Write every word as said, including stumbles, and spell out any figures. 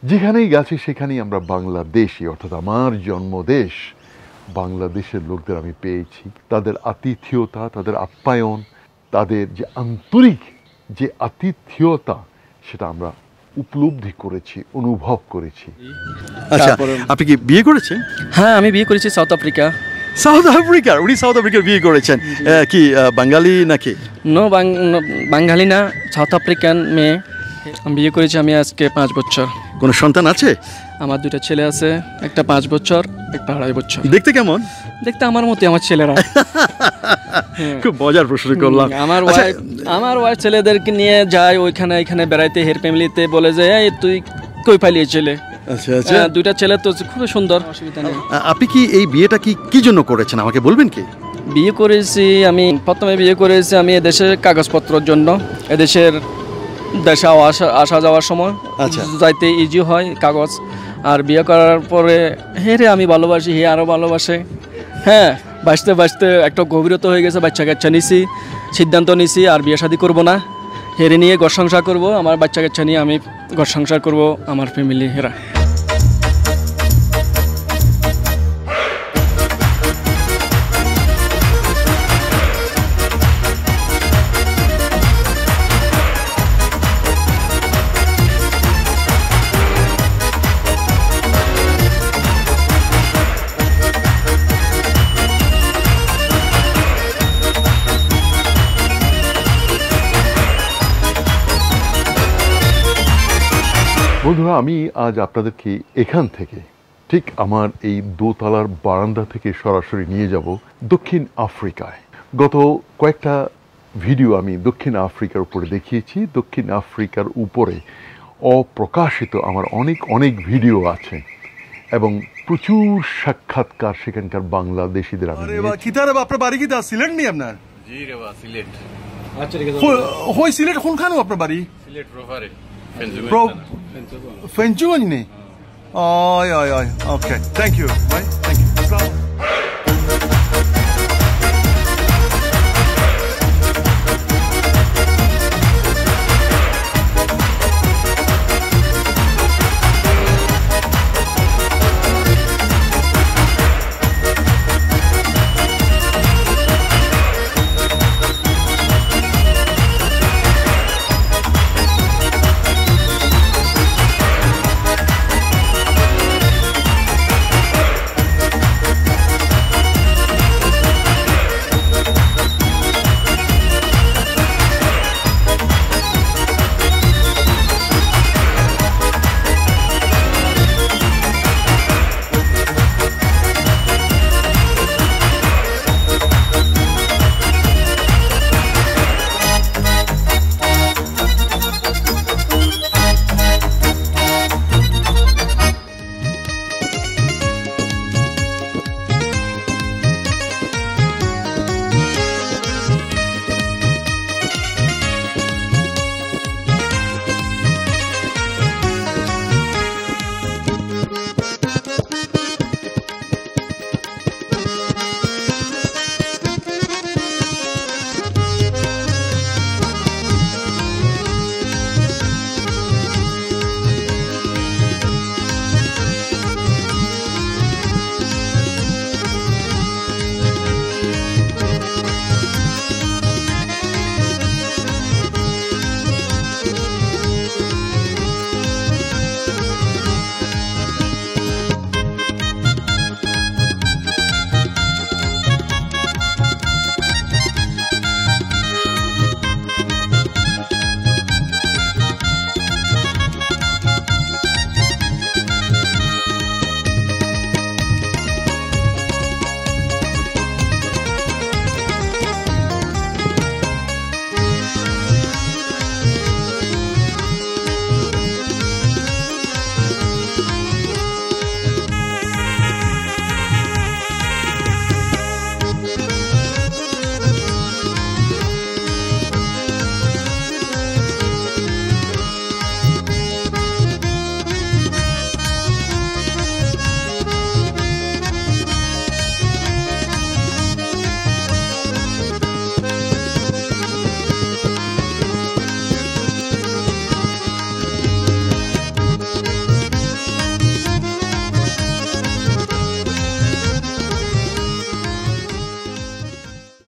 যেখানেই গেছি সেখানেই আমরা বাংলাদেশি, অর্থাৎ আমার জন্মদেশ বাংলাদেশের লোকদের আমি পেয়েছি। তাদের আতিথেয়তা, তাদের আপ্যায়ন, তাদের যে আন্তরিক যে আতিথেয়তা, সেটা আমরা উপলব্ধি করেছি, অনুভব করেছি। আচ্ছা, আপনি কি বিয়ে করেছেন? হ্যাঁ, আমি বিয়ে করেছি সাউথ আফ্রিকা। সাউথ আফ্রিকার? উনি সাউথ আফ্রিকার বিয়ে করেছেন কি বাঙালি নাকি? নো, বাঙালি না, সাউথ আফ্রিকান মেয়ে। আমি বিয়ে করেছি আমি আজকে পাঁচ বছর। কোনো সন্তান আছে? আমার দুটো ছেলে আছে, একটা পাঁচ বছর, একটা আড়াই বছর। দেখতে কেমন? দেখতে আমার মতোই আমার ছেলেরা। খুব মজার প্রশ্ন করলাম। আমার ওয়াইফ আমার ওয়াইফ ছেলেদেরকে নিয়ে যায় ওইখানে এখানে বেড়াইতে, হের ফ্যামিলিতে, বলে যে এই তুই কই পালিয়ে ছেলে। আচ্ছা আচ্ছা, দুইটা ছেলে তো খুব সুন্দর, অসুবিধা নেই। আপনি কি এই বিয়েটা কি কি জন্য করেছেন আমাকে বলবেন কি? বিয়ে করেছি আমি, প্রথমে বিয়ে করেছি আমি এদেশের কাগজপত্রের জন্য। এদেশের দেশে আসা আসা যাওয়ার সময় আচ্ছা যাইতে ইজি হয় কাগজ। আর বিয়ে করার পরে হেরে আমি ভালোবাসি, হে আরও ভালোবাসে। হ্যাঁ, বাঁচতে বাঁচতে একটা গভীরতা হয়ে গেছে, বাচ্চা কাচ্চা নিছি, সিদ্ধান্ত নিছি আর বিয়ে শাদী করবো না, হেরে নিয়ে ঘর সংসার করবো। আমার বাচ্চা কাচ্চা নিয়ে আমি ঘর সংসার করবো, আমার ফ্যামিলি হেরা। বন্ধুরা, আমি আজ আপনাদেরকে এখান থেকে ঠিক আমার এই দোতলার বারান্দা থেকে সরাসরি নিয়ে যাব দক্ষিণ আফ্রিকায়। গত কয়েকটা ভিডিও আমি দক্ষিণ আফ্রিকার উপরে দেখিয়েছি। দক্ষিণ আফ্রিকার উপরে অপ্রকাশিত আমার অনেক অনেক ভিডিও আছে এবং প্রচুর সাক্ষাৎকার সেখানকার বাংলাদেশিদের আমি আপনার বাড়ি কি সিলেট নেই আপনার? জি রে বা সিলেট। আচ্ছা ঠিক আছে, হই সিলেট কোনখানে আপনার বাড়ি? সিলেট প্রপারে ফেঞ্চুগঞ্জ নেই? ওই ওই ওই ওকে, থ্যাংক ইউ ভাই, থ্যাংক ইউ।